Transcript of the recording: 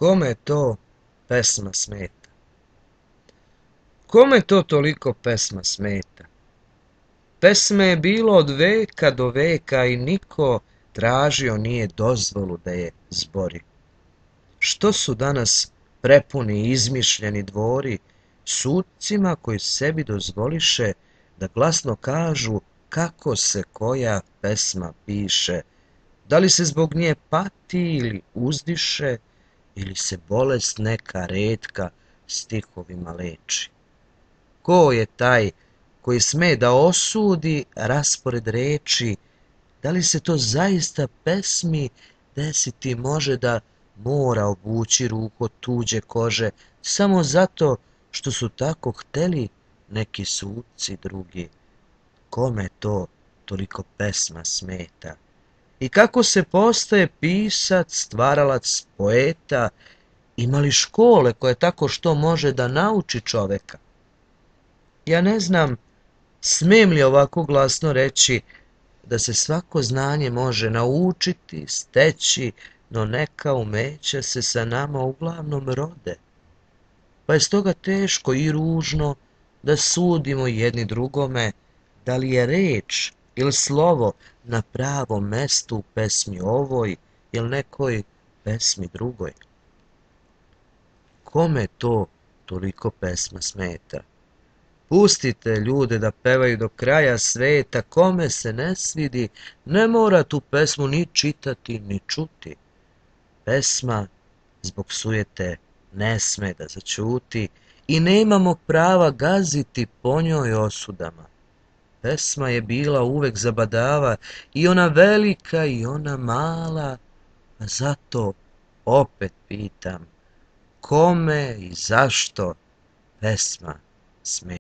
Kome to pesma smeta? Kome to toliko pesma smeta? Pesme je bilo od veka do veka i niko tražio nije dozvolu da je zbori. Što su danas prepuni izmišljeni dvori sudcima koji sebi dozvoliše da glasno kažu kako se koja pesma piše, da li se zbog nje pati ili uzdiše, ili se bolest neka retka stihovima leči. Ko je taj koji sme da osudi raspored reči, da li se to zaista pesmi desiti može da mora obući ruku od tuđe kože, samo zato što su tako hteli neki sudci drugi. Kome to toliko pesma smeta? I kako se postaje pisac, stvaralac, poeta, ima li škole koje tako što može da nauči čoveka? Ja ne znam, smijem li ovako glasno reći da se svako znanje može naučiti, steći, no neka umeća se sa nama uglavnom rode. Pa je stoga teško i ružno da sudimo jedni drugome da li je reč ili slovo na pravom mestu u pesmi ovoj ili nekoj pesmi drugoj. Kome to toliko pesma smeta? Pustite ljude da pevaju do kraja sveta, kome se ne svidi, ne mora tu pesmu ni čitati ni čuti. Pesma zbog sujete ne sme da zaćuti i nemamo prava gaziti po njoj osudama. Pesma je bila uvek zabadava, i ona velika i ona mala, a zato opet pitam, kome i zašto pesma smeta?